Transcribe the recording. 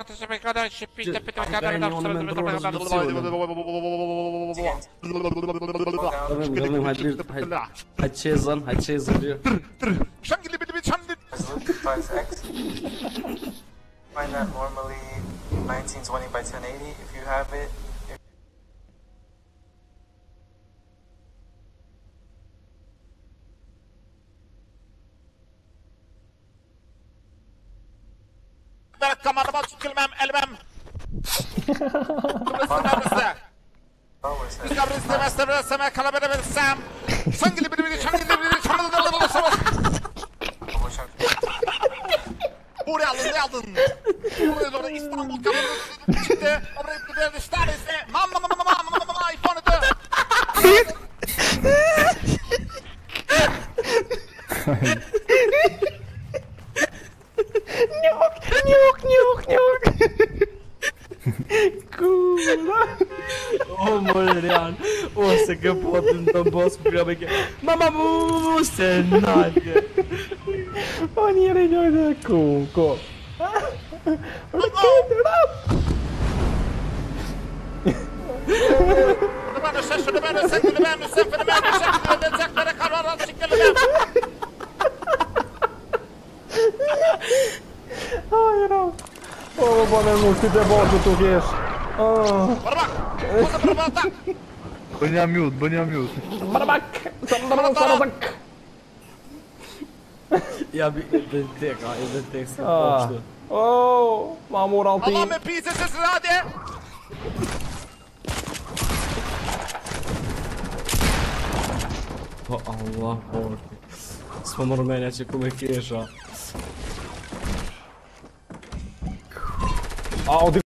yazılıyor. Find that normally 1920 by 1080 if you have it. Kamerama tükürmem, elmem. Kıbrıs'ta. Kıbrıs'ta istemezsem, kalabilirsem. Sangili biri, çangili biri, Buraya aldın, ne aldın? Buraya doğru İstanbul kamerası çıktı. Oraya bir de neredeyse. Mamma, iPhone'u da. Njok. Kurwa. O Molrian. Åsa går på den bossprogrammet. Mamma måste nagge. Fan ger dig det koko. Har du kinder då? Ai no. Oh, buona notte de volta português. Banha miúdo. Barabac. Ja, identitetsskapning. Oh, man mår alltid. Allah med pieces hadi. O Allah, Boże. Swą Rumenę cię kumykierza. A,